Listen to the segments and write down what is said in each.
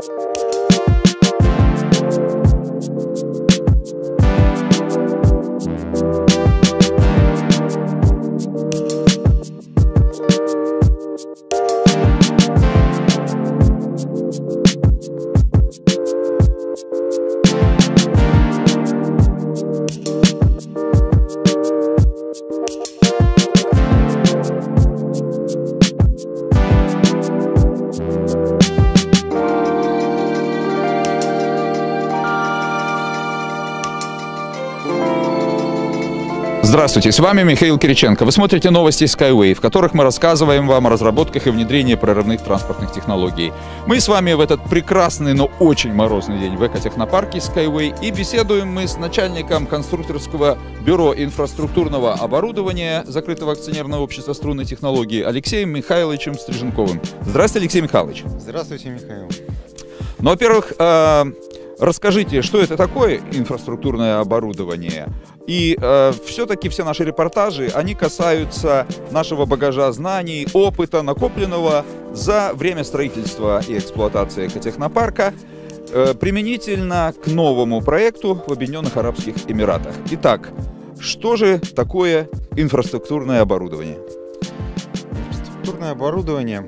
Здравствуйте, с вами Михаил Кириченко. Вы смотрите новости Skyway, в которых мы рассказываем вам о разработках и внедрении прорывных транспортных технологий. Мы с вами в этот прекрасный, но очень морозный день в экотехнопарке Skyway и беседуем мы с начальником конструкторского бюро инфраструктурного оборудования закрытого акционерного общества «Струнные технологии» Алексеем Михайловичем Стриженковым. Здравствуйте, Алексей Михайлович. Здравствуйте, Михаил. Ну, во-первых, расскажите, что это такое инфраструктурное оборудование? И все-таки все наши репортажи, они касаются нашего багажа знаний, опыта, накопленного за время строительства и эксплуатации экотехнопарка, применительно к новому проекту в Объединенных Арабских Эмиратах. Итак, что же такое инфраструктурное оборудование? Инфраструктурное оборудование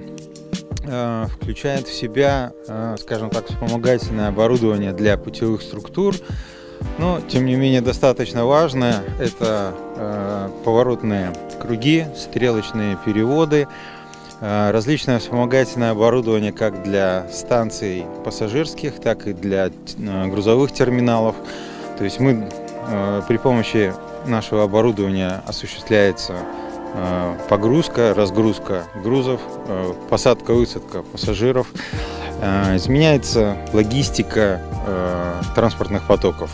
включает в себя, скажем так, вспомогательное оборудование для путевых структур, но, тем не менее, достаточно важно. Это поворотные круги, стрелочные переводы, различное вспомогательное оборудование как для станций пассажирских, так и для грузовых терминалов. То есть мы при помощи нашего оборудования осуществляется погрузка, разгрузка грузов, посадка-высадка пассажиров, изменяется логистика транспортных потоков.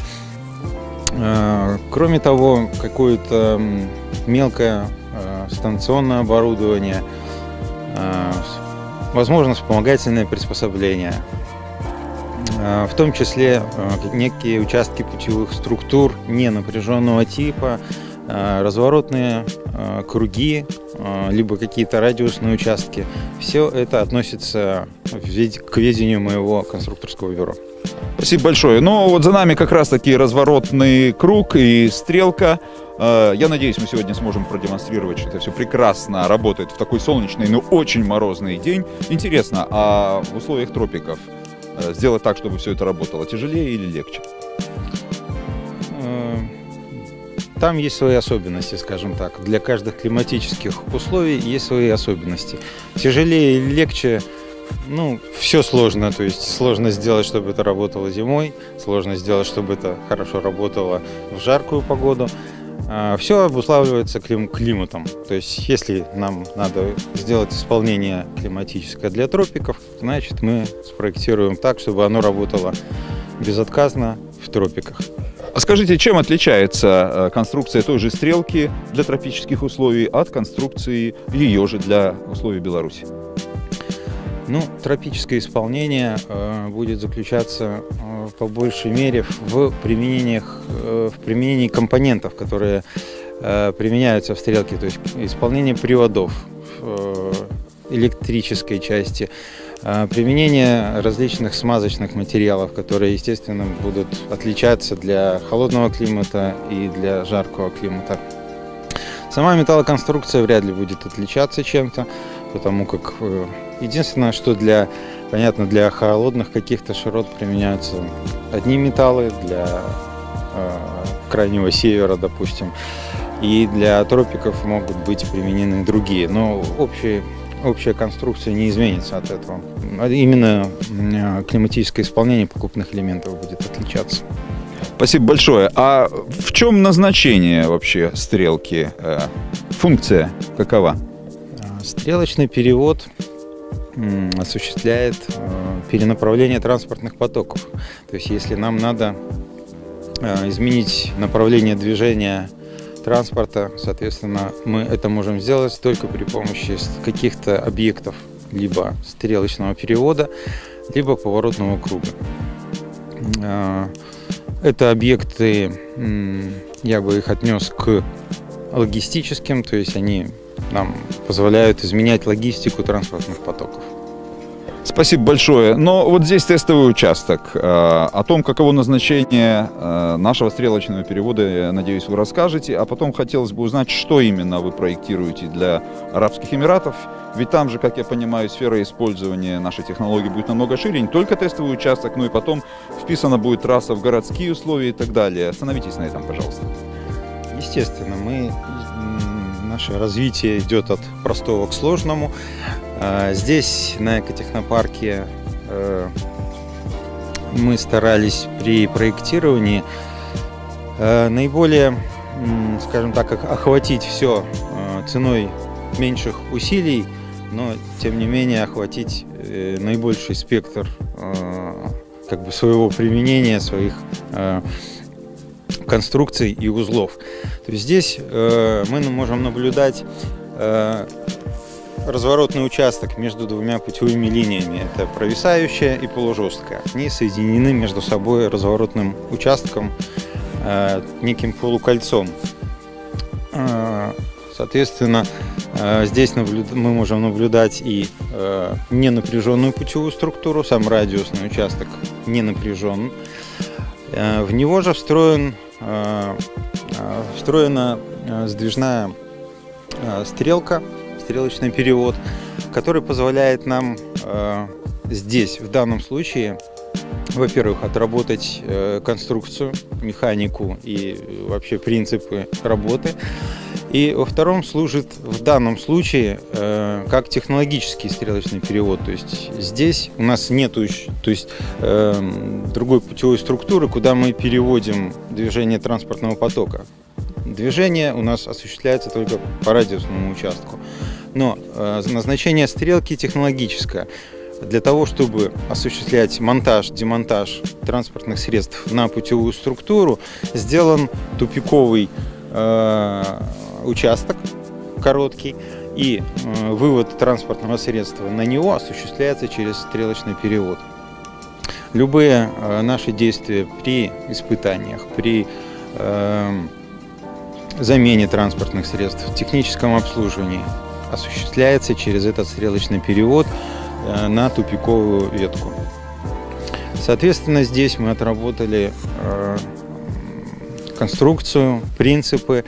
Кроме того, какое-то мелкое станционное оборудование, возможно, вспомогательные приспособления, в том числе некие участки путевых структур ненапряженного типа, разворотные круги, либо какие-то радиусные участки. Все это относится к ведению моего конструкторского бюро. Спасибо большое. Ну вот за нами как раз таки разворотный круг и стрелка. Я надеюсь, мы сегодня сможем продемонстрировать, что это все прекрасно работает в такой солнечный, но очень морозный день. Интересно, а в условиях тропиков сделать так, чтобы все это работало, тяжелее или легче? Там есть свои особенности, скажем так. Для каждых климатических условий есть свои особенности. Тяжелее или легче, ну, все сложно. То есть сложно сделать, чтобы это работало зимой, сложно сделать, чтобы это хорошо работало в жаркую погоду. Все обуславливается климатом. То есть если нам надо сделать исполнение климатическое для тропиков, значит мы спроектируем так, чтобы оно работало безотказно в тропиках. А скажите, чем отличается конструкция той же стрелки для тропических условий от конструкции ее же для условий Беларуси? Ну, тропическое исполнение будет заключаться по большей мере в применении компонентов, которые применяются в стрелке, то есть исполнение приводов в электрической части, применение различных смазочных материалов, которые, естественно, будут отличаться для холодного климата и для жаркого климата. Сама металлоконструкция вряд ли будет отличаться чем-то, потому как единственное, что понятно, для холодных каких-то широт применяются одни металлы, для крайнего севера, допустим, и для тропиков могут быть применены другие, но общая конструкция не изменится от этого. Именно климатическое исполнение покупных элементов будет отличаться. Спасибо большое. А в чем назначение вообще стрелки? Функция какова? Стрелочный перевод осуществляет перенаправление транспортных потоков. То есть если нам надо изменить направление движения транспорта, соответственно, мы это можем сделать только при помощи каких-то объектов, либо стрелочного перевода, либо поворотного круга. Это объекты, я бы их отнес к логистическим, то есть они нам позволяют изменять логистику транспортных потоков. Спасибо большое. Но вот здесь тестовый участок. О том, каково назначение нашего стрелочного перевода, я надеюсь, вы расскажете. А потом хотелось бы узнать, что именно вы проектируете для Арабских Эмиратов. Ведь там же, как я понимаю, сфера использования нашей технологии будет намного шире. Не только тестовый участок, но и потом вписана будет трасса в городские условия и так далее. Остановитесь на этом, пожалуйста. Естественно, наше развитие идет от простого к сложному. Здесь, на экотехнопарке, мы старались при проектировании наиболее, скажем так, охватить все ценой меньших усилий, но тем не менее охватить наибольший спектр своего применения, своих конструкций и узлов. То есть здесь мы можем наблюдать разворотный участок между двумя путевыми линиями. Это провисающая и полужесткая. Они соединены между собой разворотным участком, неким полукольцом. Соответственно, здесь мы можем наблюдать и ненапряженную путевую структуру, сам радиусный участок не напряжен. В него же встроена сдвижная стрелка, стрелочный перевод, который позволяет нам здесь, в данном случае, во-первых, отработать конструкцию, механику и вообще принципы работы. И во-втором, служит в данном случае как технологический стрелочный перевод. То есть здесь у нас нет другой путевой структуры, куда мы переводим движение транспортного потока. Движение у нас осуществляется только по радиусному участку. Но назначение стрелки технологическое. Для того, чтобы осуществлять монтаж, демонтаж транспортных средств на путевую структуру, сделан тупиковый участок короткий, и вывод транспортного средства на него осуществляется через стрелочный перевод. Любые наши действия при испытаниях, при замене транспортных средств, в техническом обслуживании осуществляется через этот стрелочный перевод на тупиковую ветку. Соответственно, здесь мы отработали конструкцию, принципы,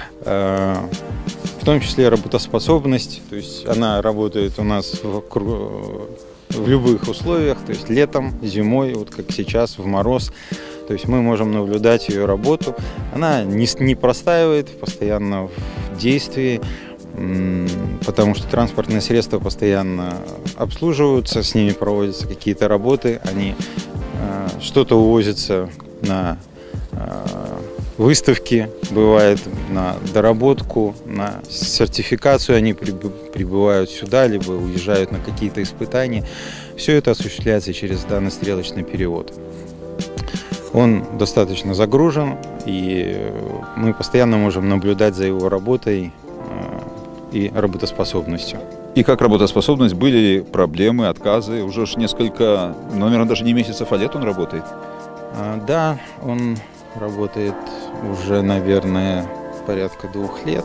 в том числе работоспособность. То есть она работает у нас в любых условиях, то есть летом, зимой, вот как сейчас, в мороз. То есть мы можем наблюдать ее работу. Она не простаивает, постоянно в действии, потому что транспортные средства постоянно обслуживаются, с ними проводятся какие-то работы, они что-то увозится на выставки, бывает на доработку, на сертификацию, они прибывают сюда, либо уезжают на какие-то испытания. Все это осуществляется через данный стрелочный перевод. Он достаточно загружен, и мы постоянно можем наблюдать за его работой и работоспособностью. И как работоспособность, были ли проблемы, отказы? Уже несколько, наверное, даже не месяцев, а лет он работает? Да, он работает уже, наверное, порядка 2 лет.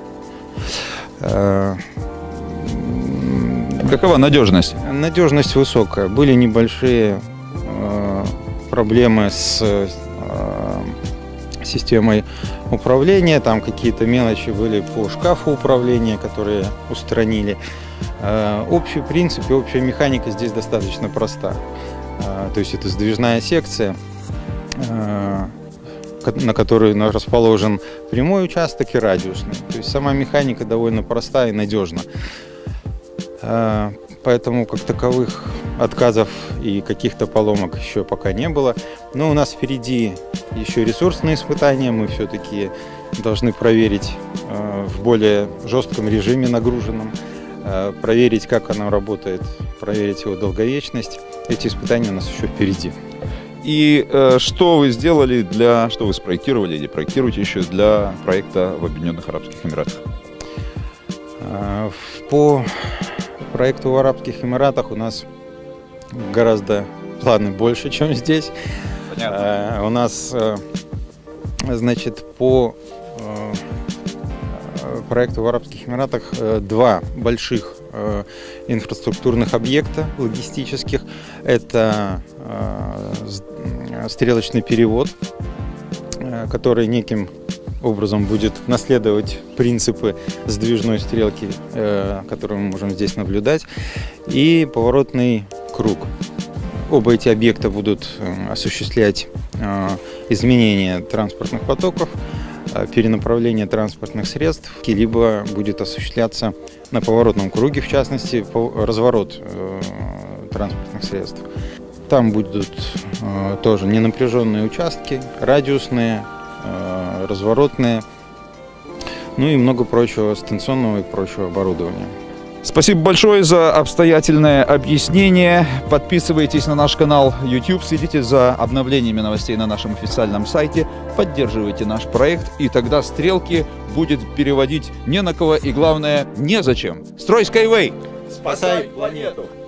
Какова надежность? Надежность высокая. Были небольшие проблемы с системой управления. Там какие-то мелочи были по шкафу управления, которые устранили. Общий принцип и общая механика здесь достаточно проста. То есть это сдвижная секция, на которой расположен прямой участок и радиусный. То есть сама механика довольно проста и надежна. Поэтому как таковых отказов и каких-то поломок еще пока не было. Но у нас впереди еще ресурсные испытания. Мы все-таки должны проверить в более жестком режиме нагруженном, проверить, как оно работает, проверить его долговечность. Эти испытания у нас еще впереди. И что вы сделали что вы спроектировали или проектируете еще для проекта в Объединенных Арабских Эмиратах? По проекту в Арабских Эмиратах у нас гораздо планы больше, чем здесь. Понятно. У нас, значит, по проекту в Арабских Эмиратах 2 больших инфраструктурных объекта логистических. Это стрелочный перевод, который неким образом будет наследовать принципы сдвижной стрелки, которую мы можем здесь наблюдать, и поворотный круг. Оба эти объекта будут осуществлять изменение транспортных потоков, перенаправление транспортных средств, либо будет осуществляться на поворотном круге, в частности, разворот транспортных средств. Там будут тоже ненапряженные участки, радиусные, разворотные, ну и много прочего станционного и прочего оборудования. Спасибо большое за обстоятельное объяснение. Подписывайтесь на наш канал YouTube, следите за обновлениями новостей на нашем официальном сайте, поддерживайте наш проект, и тогда стрелки будет переводить не на кого и, главное, незачем. Строй Skyway! Спасай планету!